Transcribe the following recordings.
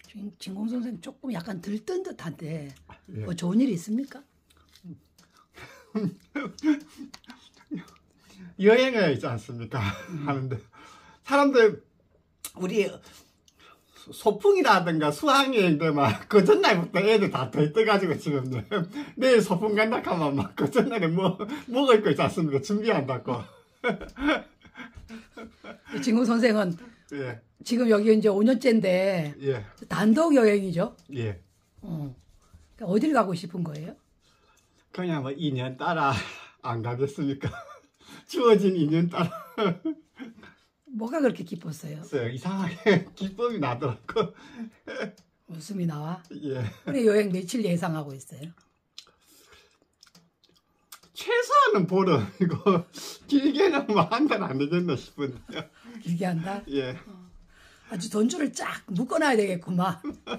진공 선생 조금 약간 들뜬 듯한데 예. 뭐 좋은 일이 있습니까? 여행을 있지 않습니까? 하는데 사람들 우리 소풍이라든가 수학여행 때만 그 전날부터 애들 다 들떠가지고 지금 내일 소풍 간다 하면 막 그 전날에 뭐 먹을 거 있지 않습니까? 준비한다고. 진공 선생은 예. 지금 여기 이제 5년째인데 예. 단독 여행이죠. 예. 그러니까 어딜 가고 싶은 거예요? 그냥 뭐 인연 따라 안 가겠습니까? 주어진 인연 따라. 뭐가 그렇게 기뻤어요? 이상하게 기쁨이 나더라고. 웃음이 나와? 예. 우리 여행 며칠 예상하고 있어요? 최소한은 보름이고 길게는 뭐 한 달 안 되겠나 싶은데요. 길게 한다? 예. 아주 돈줄을 쫙 묶어놔야 되겠구만.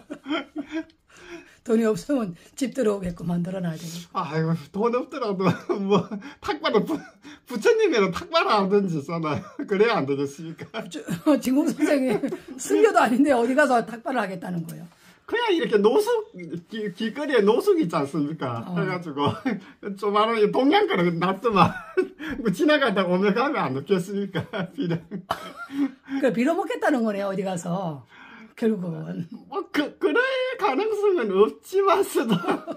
돈이 없으면 집 들어오겠구만 늘어나야 되겠고. 아이고 돈 없더라도 뭐 탁발을 부처님이랑 탁발을 하든지 써놔요. 그래야 안 되겠습니까? 진공 선생이 승려도 아닌데 어디 가서 탁발을 하겠다는 거예요? 그냥 이렇게 노숙 길거리에 노숙 있지 않습니까? 해가지고 조만한 동양가를 놨더만 뭐 지나가다가 오면 가면 안 넣겠습니까? 비랑. 그래 빌어먹겠다는 거네요 어디 가서 결국은. 뭐 그럴 가능성은 없지만서도.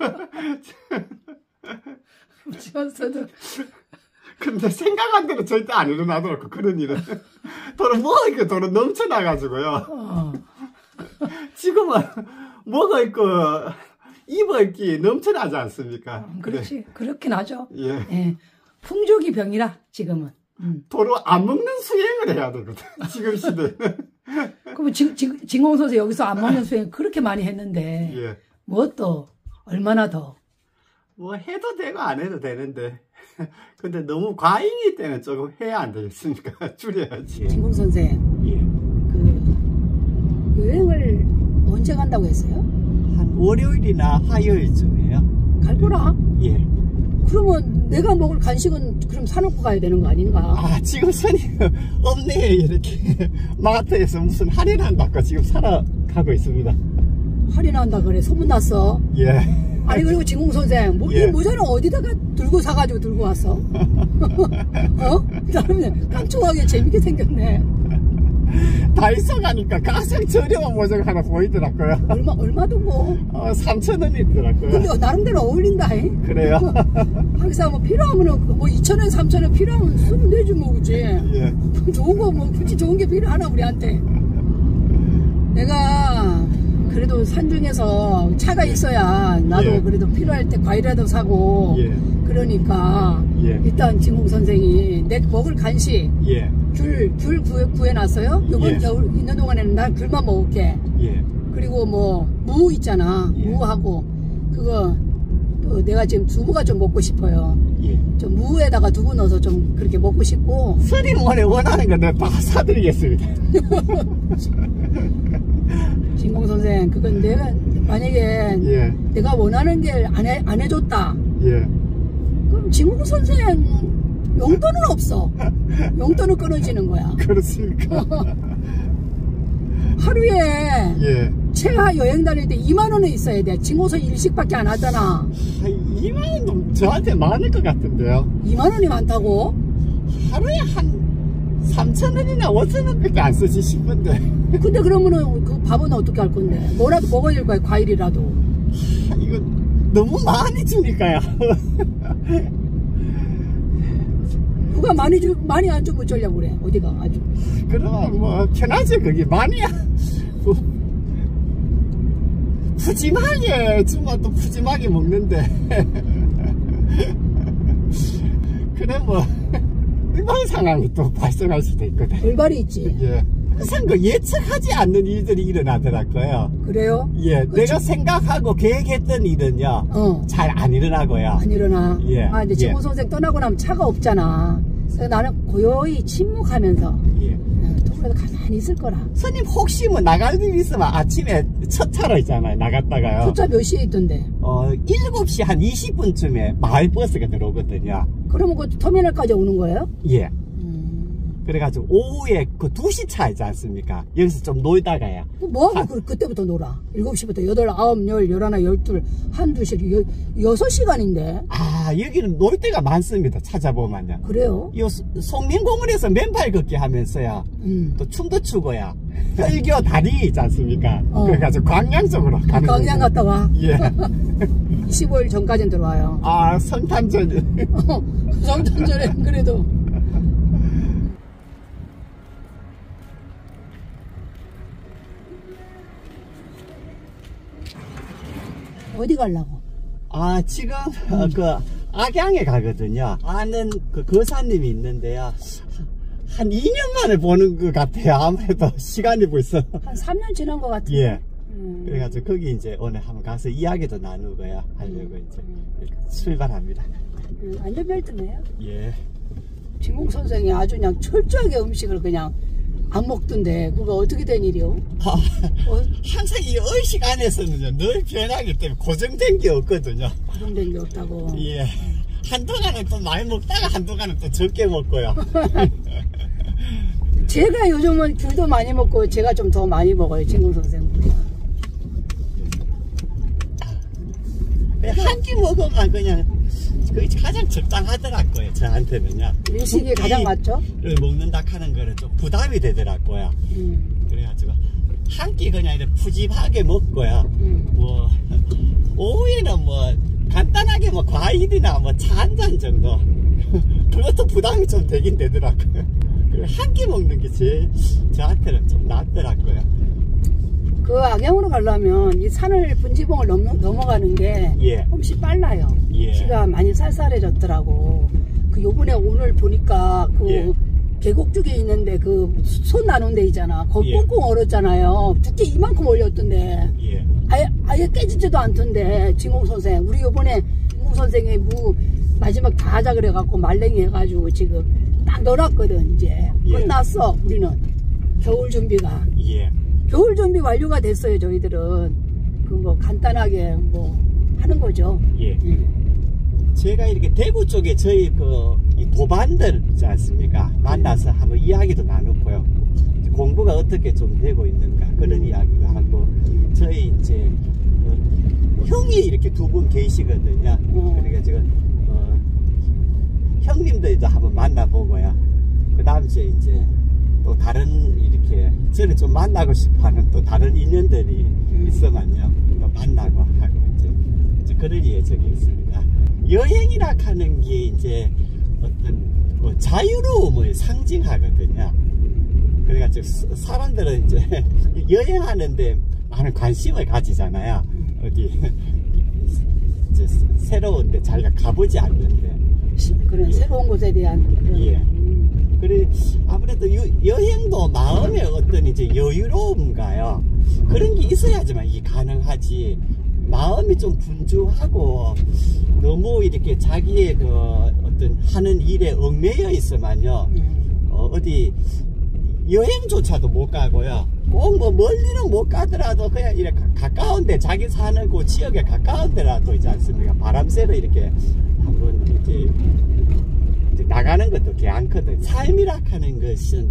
없지만서도. 근데 생각한 대로 절대 안 일어나더라고 그런 일은. 돈은 먹을 돈은 넘쳐나가지고요. 지금은 먹을 거 입을 게 넘쳐나지 않습니까? 그렇지. 그래. 그렇긴 하죠. 예. 예. 풍족이 병이라 지금은. 도로 안 먹는 수행을 해야 되거든. 지금 시대는. 그럼 진공 선생 여기서 안 먹는 수행 그렇게 많이 했는데 예. 뭐 또 얼마나 더? 뭐 해도 되고 안 해도 되는데 근데 너무 과잉이 때는 조금 해야 안 되겠습니까? 줄여야지. 진공 선생. 예. 그 여행을 언제 간다고 했어요? 한 월요일이나 화요일쯤이에요. 갈 거라? 예. 그러면 내가 먹을 간식은 그럼 사놓고 가야 되는 거 아닌가? 아 지금 손님 없네. 이렇게 마트에서 무슨 할인한다고 지금 사러 가고 있습니다. 할인한다 그래 소문났어? 예. 아니 그리고 진공 선생 이 모자는 어디다가 들고 사가지고 들고 왔어? 어? 나는 깜찍하게 재밌게 생겼네. 다이소 가니까 가장 저렴한 모자가 하나 보이더라고요. 얼마 두고? 3,000원이더라고요. 근데 나름대로 어울린다. 그래요? 항상 뭐 필요하면은 뭐 2,000원, 3,000원 필요하면 쓰면 되지 뭐 그지? 예. 좋은 거 뭐 굳이 좋은 게 필요하나 우리한테? 내가 그래도 산중에서 차가 있어야 나도 그래도 필요할 때 과일이라도 사고 그러니까 일단 진공 선생이 내 먹을 간식 귤 구해놨어요. 이번 겨울 있는 동안에는 난 귤만 먹을게. 그리고 뭐 무 있잖아. 무하고 그거 또 내가 지금 두부가 좀 먹고 싶어요. 좀 무에다가 두부 넣어서 좀 그렇게 먹고 싶고. 스님 원하는 거 내가 다 사드리겠습니다. 진공 선생 그건 내가 만약에 내가 원하는 게 안 해줬다. 그럼 진공 선생 용돈은 없어. 용돈은 끊어지는 거야. 그렇습니까? 하루에 최하 여행 다닐 때 2만 원은 있어야 돼. 진공 선생 일식밖에 안 하잖아. 2만 원도 저한테 많을 것 같은데요. 2만 원이 많다고? 하루에 한 3,000원이나 5,000원밖에 안 쓰지 싶은데. 근데 그러면은 그 밥은 어떻게 할 건데? 뭐라도 먹어야 될 거야, 과일이라도. 이거 너무 많이 주니까요. 누가 많이 안 주면 어쩌려고 그래? 어디가 아주. 그럼 뭐 편하지 그게 많이야. 푸짐하게 주면 또 푸짐하게 먹는데. 그래 뭐 일반 상황이 또 발생할 수도 있거든. 돌발이 있지. 항상 그 예측하지 않는 일들이 일어나더라고요. 그래요? 내가 생각하고 계획했던 일은요 잘 안 일어나고요. 안 일어나. 근데 진공 선생 떠나고 나면 차가 없잖아. 그래서 나는 고요히 침묵하면서 그래도 가만히 있을 거라. 스님 혹시 뭐 나갈 일 있으면 아침에 첫 차로 있잖아요. 나갔다가요. 첫 차 몇 시에 있던데? 7시 한 20분쯤에 마을버스가 들어오거든요. 그러면 그 터미널까지 오는 거예요? 그래가지고 오후에 그 2시 차 있지 않습니까? 여기서 좀 놀다가요. 뭐하고 그때부터 놀아? 7시부터 8, 9, 10, 11, 12, 한두 시, 6시간인데. 아, 여기는 놀 데가 많습니다. 찾아보면요. 그래요? 요 송민공원에서 맨발 걷기 하면서요. 또 춤도 추고요. 설교 다리 있지 않습니까? 그래가지고 광양 쪽으로 가는 광양 갔다 와. 예. 15일 전까지는 들어와요. 아, 성탄절. 성탄절에 그래도. 어디 가려고? 아, 지금 그 악양에 가거든요. 아는 그 거사님이 있는데요. 한 2년 만에 보는 것 같아요. 아무래도 시간이 벌써 한 3년 지난 것 같아요. 예. 그래가지고 거기 이제 오늘 한번 가서 이야기도 나누고요. 하려고 이제 출발합니다. 안전벨트네요. 예. 진공 선생이 아주 그냥 철저하게 음식을 그냥 안 먹던데 그거 어떻게 된 일이요? 항상 이 의식 안에서는요 늘 변하기 때문에 고정된 게 없거든요. 고정된 게 없다고. 예. 한동안은 또 많이 먹다가 한동안은 또 적게 먹고요. 제가 요즘은 귤도 많이 먹고 제가 좀 더 많이 먹어요. 진공 선생보다. 한 끼 먹으면 그냥 그게 가장 적당하더라고요. 저한테는요. 일식이 가장 맞죠? 먹는다 하는 거는 좀 부담이 되더라고요. 그래가지고 한 끼 그냥 이렇게 푸짐하게 먹고요. 뭐 오후에는 뭐 간단하게 뭐 과일이나 뭐 차 한 잔 정도. 그것도 부담이 좀 되긴 되더라고요. 한 끼 먹는 게 제일 저한테는 좀 낫더라고요. 그 악양으로 가려면 이 산을 분지봉을 넘어가는 게 예. 훨씬 빨라요. 예. 길가 많이 쌀쌀해졌더라고. 그 요번에 오늘 보니까 그 예. 계곡 쪽에 있는데 그 손 나눈 데 있잖아. 거기 예. 꽁꽁 얼었잖아요. 두께 이만큼 얼렸던데. 예. 아예 깨지지도 않던데. 진공 선생. 우리 요번에 진공 선생이 마지막 다 하자 그래갖고 말랭이 해가지고 지금 딱 넣어놨거든. 이제 예. 끝났어. 우리는 겨울 준비가. 예. 겨울 준비 완료가 됐어요. 저희들은 그 뭐 간단하게 뭐 하는 거죠. 예. 제가 이렇게 대구 쪽에 저희 이 도반들 있지 않습니까? 만나서 한번 이야기도 나눴고요. 공부가 어떻게 좀 되고 있는가 그런 이야기도 하고 저희 이제 형이 이렇게 두 분 계시거든요. 그러니까 지금 형님들도 한번 만나보고요. 그 다음 주에 이제 또 다른 이렇게 저를 좀 만나고 싶어하는 또 다른 인연들이 있으면요 또 만나고 하고 이제 그럴 예정이 있습니다. 여행이라 하는 게 이제 어떤 자유로움을 상징하거든요. 그래가지고 사람들은 이제 여행하는데 많은 관심을 가지잖아요. 어디 이제 새로운데 자기가 가보지 않는데 그런 새로운 곳에 대한 그런 예. 그래 아무래도 여행도 마음의 어떤 이제 여유로움가요. 그런 게 있어야지만 이게 가능하지. 마음이 좀 분주하고 너무 이렇게 자기의 그 어떤 하는 일에 얽매여 있으면요 어디 여행조차도 못 가고요. 꼭 뭐 멀리는 못 가더라도 그냥 이렇게 가까운데 자기 사는 그 지역에 가까운 데라도 있지 않습니까? 바람 쐬러 이렇게 한번 이제 나가는 것도 괜찮거든. 삶이라 하는 것은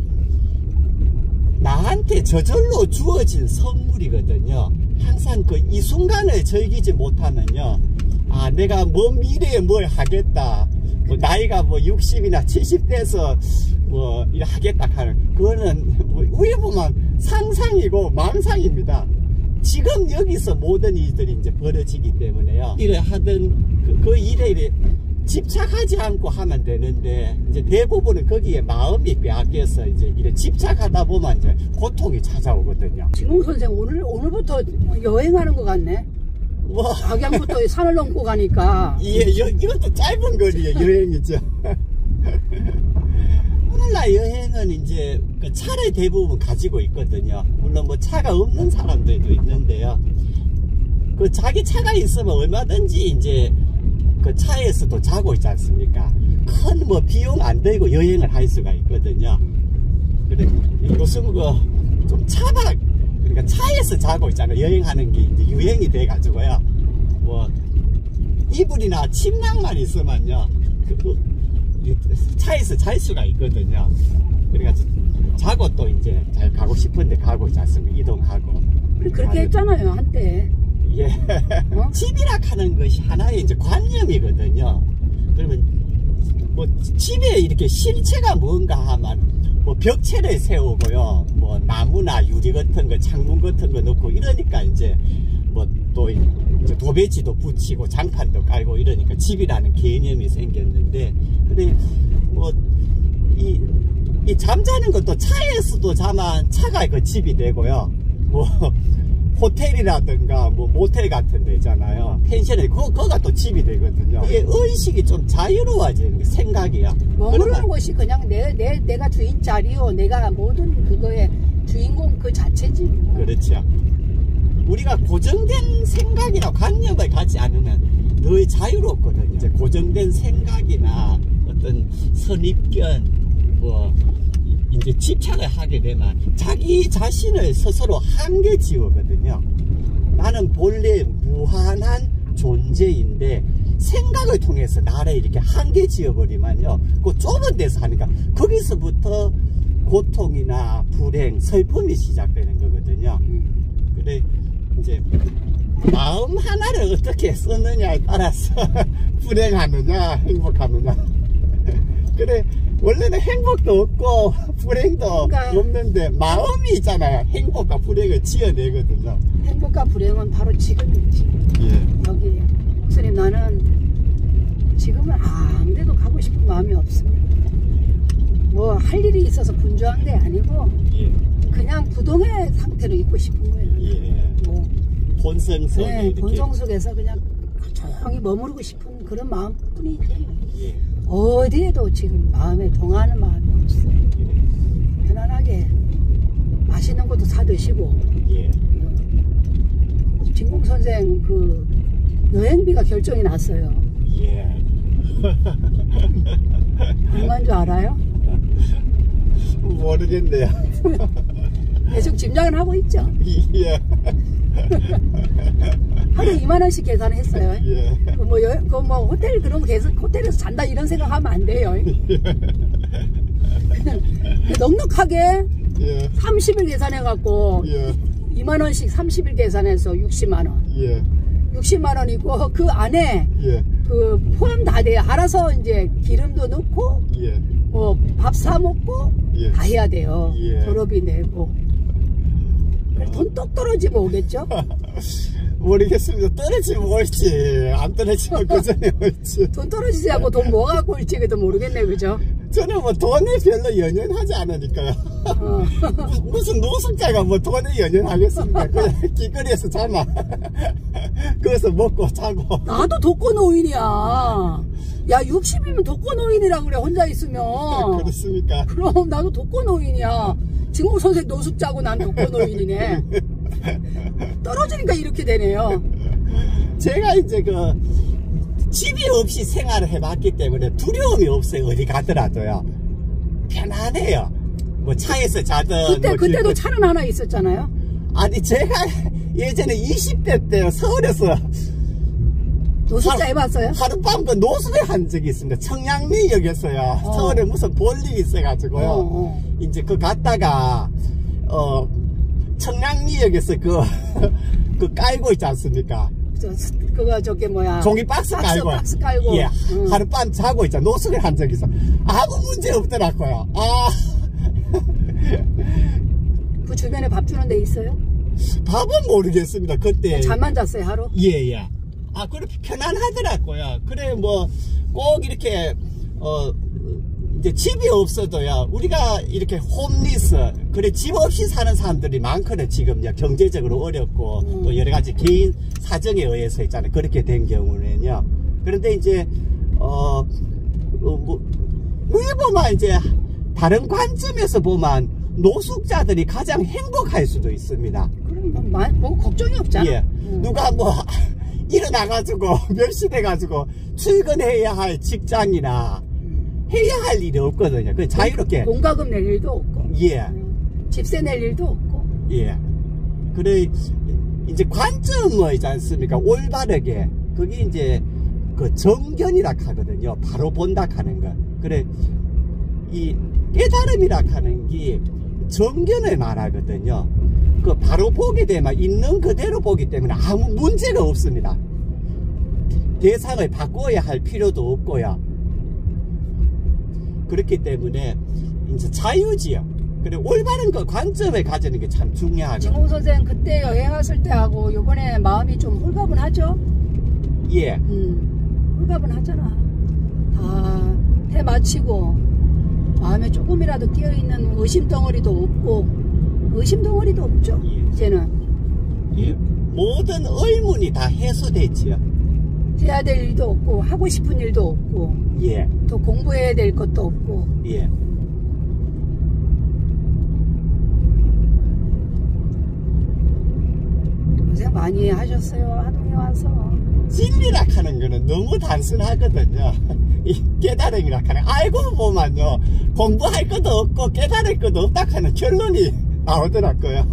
나한테 저절로 주어진 선물이거든요. 항상 그 이 순간을 즐기지 못하면요, 아 내가 먼 미래에 뭘 하겠다, 뭐 나이가 뭐 60이나 70 돼서 뭐 일 하겠다 하는 그거는 뭐 우리 보면 상상이고 망상입니다. 지금 여기서 모든 일들이 이제 벌어지기 때문에요. 일을 하든 그 일에 집착하지 않고 하면 되는데 이제 대부분은 거기에 마음이 빼앗겨서 이제 이래 집착하다 보면 이제 고통이 찾아오거든요. 진공 선생 오늘부터 여행하는 것 같네. 뭐 악양부터 산을 넘고 가니까. 예, 이것도 짧은 거리에 여행이죠. 오늘날 여행은 이제 그 차를 대부분 가지고 있거든요. 물론 뭐 차가 없는 사람들도 있는데요. 그 자기 차가 있으면 얼마든지 이제 그 차에서도 자고 있지 않습니까? 큰 뭐 비용 안 들고 여행을 할 수가 있거든요. 그래 요즘 그 좀 차박, 그러니까 차에서 자고 있잖아요. 여행하는 게 이제 유행이 돼 가지고요. 뭐 이불이나 침낭만 있으면요 차에서 잘 수가 있거든요. 그래가지고 자고 또 이제 잘 가고 싶은데 가고 있지 않습니까? 이동하고. 우리 그렇게 했잖아요, 한때. 예. 집이라 하는 것이 하나의 이제 관념이거든요. 그러면 뭐 집에 이렇게 실체가 뭔가 하면 뭐 벽체를 세우고요, 뭐 나무나 유리 같은 거, 창문 같은 거 넣고 이러니까 이제 뭐 또 이제 도배지도 붙이고 장판도 깔고 이러니까 집이라는 개념이 생겼는데, 근데 뭐 이 잠자는 것도 차에서도 자만 차가 그 집이 되고요, 뭐 호텔이라든가 뭐 모텔 같은 데 있잖아요, 펜션에 그거가 또 집이 되거든요. 이게 의식이 좀 자유로워지는 게 생각이야. 머무르는 곳이 그냥 내가 주인 자리요, 내가 모든 그거의 주인공 그 자체지. 그렇죠. 우리가 고정된 생각이나 관념을 갖지 않으면 늘 자유롭거든요. 이제 고정된 생각이나 어떤 선입견, 뭐 이제 집착을 하게 되면 자기 자신을 스스로 한계 지우거든요. 나는 본래 무한한 존재인데 생각을 통해서 나를 이렇게 한계 지어버리면요, 그 좁은 데서 하니까 거기서부터 고통이나 불행, 슬픔이 시작되는 거거든요. 그래 이제 마음 하나를 어떻게 쓰느냐에 따라서 불행하느냐 행복하느냐. 그래 원래는 행복도 없고 불행도 그러니까 없는데 마음이 있잖아요, 행복과 불행을 지어내거든요. 행복과 불행은 바로 지금이지. 예. 여기 목사님, 나는 지금은 아무데도 가고 싶은 마음이 없습니다. 뭐 할 일이 있어서 분주한 게 아니고, 예. 그냥 부동의 상태로 있고 싶은 거예요. 예. 뭐 본성 속에 네, 이렇게. 본성 속에서 그냥 조용히 머무르고 싶은 그런 마음뿐이지. 예. 어디에도 지금 마음에 동하는 마음이 없어요. 예. 편안하게 맛있는 것도 사 드시고. 예. 진공 선생 그 여행비가 결정이 났어요. 예. 얼마인 줄 알아요? 모르겠네요. 계속 짐작을 하고 있죠. 예. 하루에 2만원씩 계산했어요. 예. 그 뭐 호텔, 그런 거 계속 호텔에서 잔다 이런 생각하면 안 돼요. 그냥 넉넉하게 예. 30일 계산해갖고 예. 2만원씩 30일 계산해서 60만원. 예. 60만원이고 그 안에 예. 그 포함 다 돼요. 알아서 이제 기름도 넣고 예. 뭐 밥 사 먹고 예. 다 해야 돼요. 예. 도로비 내고. 돈 똑 떨어지면 오겠죠? 모르겠습니다. 떨어지면 올지 안 떨어지면 그 전에 올지. 돈 떨어지지 않고 돈 뭐갖고 올지 그도 모르겠네, 그죠? 저는 뭐 돈에 별로 연연하지 않으니까요. 무슨 노숙자가 뭐 돈에 연연하겠습니까? 그냥 길거리에서 자마. 그래서 먹고 자고. 나도 독거노인이야. 야, 60이면 독거노인이라 그래, 혼자 있으면. 그렇습니까? 그럼 나도 독거노인이야. 진공 선생 노숙자고 난 독거노인이네. 떨어지니까 이렇게 되네요. 제가 이제 그 집이 없이 생활을 해봤기 때문에 두려움이 없어요. 어디 가더라도요. 편안해요. 뭐 차에서 자든. 그때도 차는 하나 있었잖아요. 아니 제가 예전에 20대 때 서울에서 노숙자 해봤어요? 하룻밤 그 노숙을 한 적이 있습니다. 청량리역에서요. 서울에 무슨 볼일이 있어가지고요. 이제 그 갔다가 청량리역에서 그 깔고 있지 않습니까? 그거 저게 뭐야? 종이 박스 깔고. 박스 깔고. 예. 하룻밤 자고 있잖아. 노숙을 한 적이 있어. 아무 문제 없더라고요. 그 주변에 밥 주는 데 있어요? 밥은 모르겠습니다. 그때. 잠만 잤어요, 하루? 예. 그렇게 편안하더라고요. 그래, 뭐, 꼭 이렇게, 이제 집이 없어도요, 우리가 이렇게 홈리스, 그래, 집 없이 사는 사람들이 많거든요. 지금 경제적으로 어렵고, 또 여러 가지 개인 사정에 의해서 있잖아요. 그렇게 된 경우는요. 그런데 이제, 우리 보면 이제, 다른 관점에서 보면, 노숙자들이 가장 행복할 수도 있습니다. 그럼 뭐 걱정이 없잖아. 예. 누가 뭐, 일어나가지고 몇 시 돼가지고 출근해야 할 직장이나 해야 할 일이 없거든요. 그 자유롭게 공과금 낼 일도 없고, 예, 집세 낼 일도 없고, 예. 그래 이제 관점이지 않습니까? 올바르게 그게 이제 그 정견이라 하거든요. 바로 본다 하는 거. 그래 이 깨달음이라 하는 게 정견을 말하거든요. 그 바로 보게 되면 있는 그대로 보기 때문에 아무 문제가 없습니다. 대상을 바꿔야 할 필요도 없고요. 그렇기 때문에 이제 자유지요. 그리고 올바른 그 관점을 가지는 게 참 중요하거든요. 진공 선생 그때 여행 왔을 때하고 이번에 마음이 좀 홀가분하죠? 예. 홀가분하잖아. 다 해 마치고 마음에 조금이라도 끼어있는 의심 덩어리도 없고 의심 덩어리도 없죠. 예. 이제는. 예. 모든 의문이 다 해소됐지요. 해야 될 일도 없고 하고 싶은 일도 없고 예. 또 공부해야 될 것도 없고. 예. 고생 많이 하셨어요. 하동에 와서. 진리라 하는 거는 너무 단순하거든요. 이 깨달음이라 하는 알고 보면요 공부할 것도 없고 깨달을 것도 없다 하는 결론이 나오더라고요.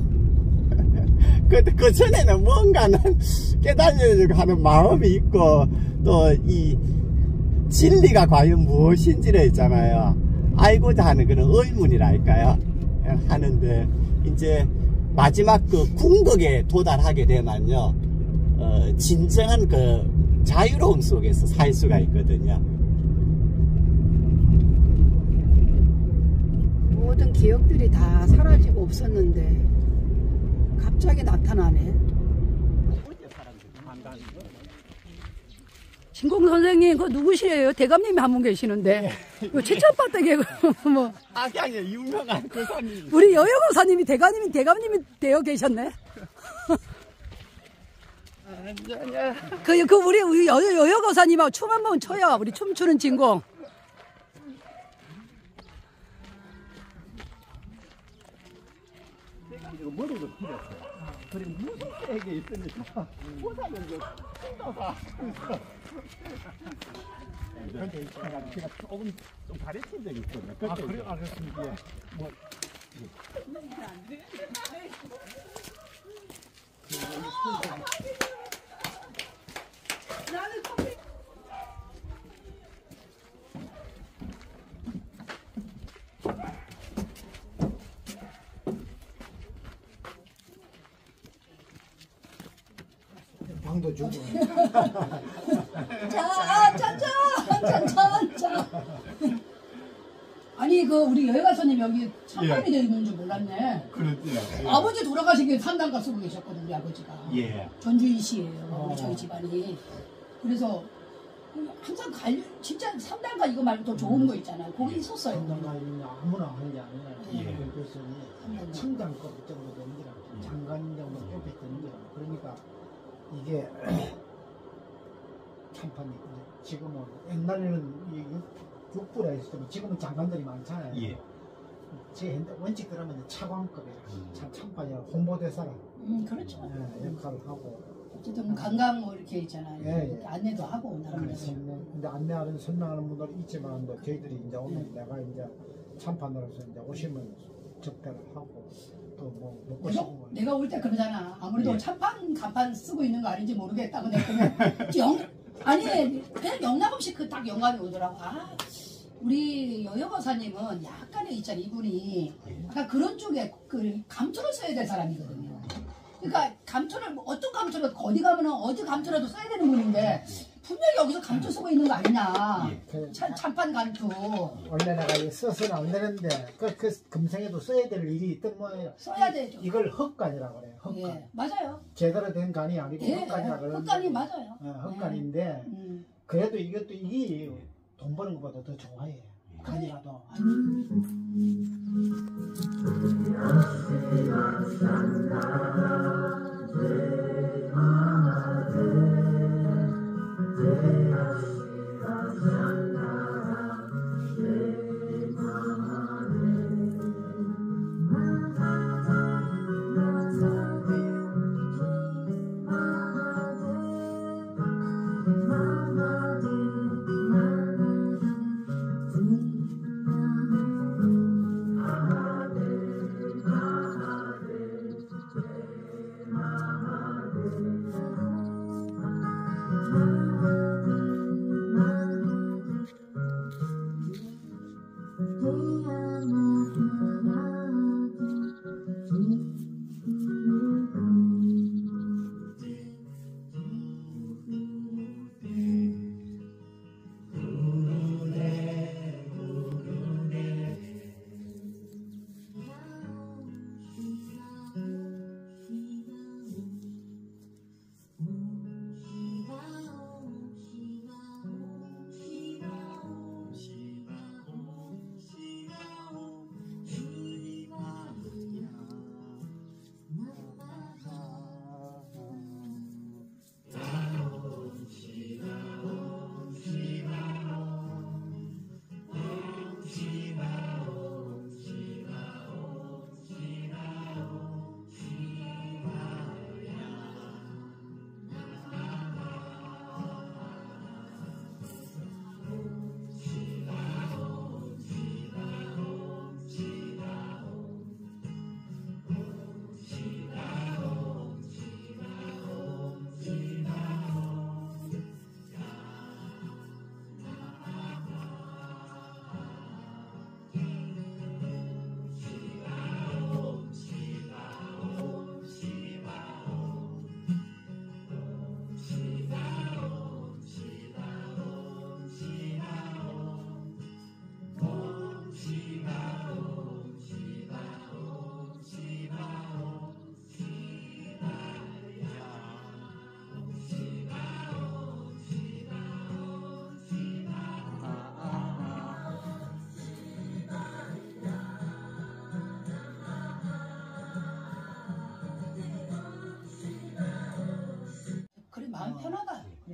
그 전에는 뭔가는 깨달으려고 하는 마음이 있고 또 이 진리가 과연 무엇인지를 있잖아요. 알고자 하는 그런 의문이랄까요. 하는데 이제 마지막 그 궁극에 도달하게 되면요 진정한 그 자유로움 속에서 살 수가 있거든요. 모든 기억들이 다 사라지고 없었는데 갑자기 나타나네. 진공 선생님 그 누구시에요? 대감님이 한 분 계시는데 그 최천바닥에 뭐 악양의 유명한 교사님 우리 여여고사님이 대감님이 되어 계셨네. 그 우리 여여고사님하고 춤 한번 춰요. 우리 춤추는 진공. 머리도 길었어요. 그리고 무슨 세계 있으니까 보상은 좀 뜯어서 근데 제가 조금 좀 가르친 적이 있거든요. 아 그래요? 알겠습니다. 예. 뭐 나는 커피. 방도 주고. 자. 아니 그 우리 여행가서님 여기 참관이 되어 있는 줄 몰랐네. 그렇죠. 아버지 돌아가신 게 3단가 쓰고 계셨거든요. 우리 아버지가. 예. 전주이시에요. 저희 집안이. 그래서 항상 진짜 3단가 이거 말고 더 좋은 거 있잖아요. 거기 있었어요. 아무나 하는 게 아니라 예. 그래서 청장급 정도 되는 거라 장관 정도 뽑혀 되는 거라 그러니까 이게 참판이 지금은 옛날에는 이 육부라 했을 때 지금은 장관들이 많잖아요. 예. 제 원칙 그러면 차관급이라 참판이라 홍보대사라 그렇죠. 역할을 하고 어쨌든 관광 뭐 이렇게 있잖아요. 예. 이렇게 안내도 하고 나름대로. 근데 안내하는 설명하는 분들이 있지만 저희들이 이제 오늘 내가 이제 참판으로서 이제 오시면 접대를 하고 또 뭐 먹고 싶은 거 내가 올 때 그러잖아. 아무래도 예. 참판 간판 쓰고 있는 거 아닌지 모르겠다고 내가 아니 그냥 영락 없이 그 딱 영감이 오더라고. 아 우리 여여거사님은 약간의 있잖아. 이분이 약간 그런 쪽에 그 감투를 써야 될 사람이거든요. 그러니까 감투를 어떤 감투를 어디 가면은 어디 감투라도 써야 되는 분인데 분명히 여기서 감투 쓰고 있는 거 아니냐. 참판 감투. 원래 내가 이거 써서는 안 되는데 그 금생에도 써야 될 일이 있던 모양이야. 써야 되죠. 이걸 헛간이라고 그래요. 헛간. 예, 맞아요. 제대로 된 간이 아니고 예, 헛간이라고 그러는데 헛간이 맞아요. 헛간인데 그래도 이것도 이게 돈 버는 것보다 더 좋아해. 간이라도.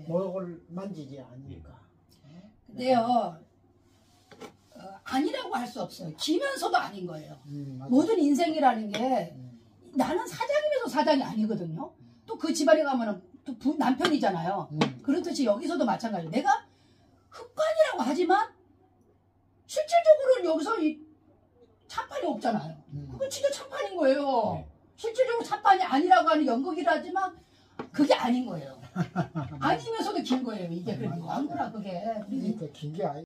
목을 만지지 않으니까. 근데요, 아니라고 할 수 없어요. 지면서도 아닌 거예요. 맞아. 모든 인생이라는 게 나는 사장이면서 사장이 아니거든요. 또 그 집안에 가면은 또 남편이잖아요. 그렇듯이 여기서도 마찬가지예요. 내가 흑관이라고 하지만 실질적으로는 여기서 이 찬판이 없잖아요. 그건 진짜 찬판인 거예요. 실질적으로 찬판이 아니라고 하는 연극이라지만 그게 아닌 거예요. 아니면서도 긴 거예요. 이게 그래도 아무나 그게. 그러니까 긴게 아니.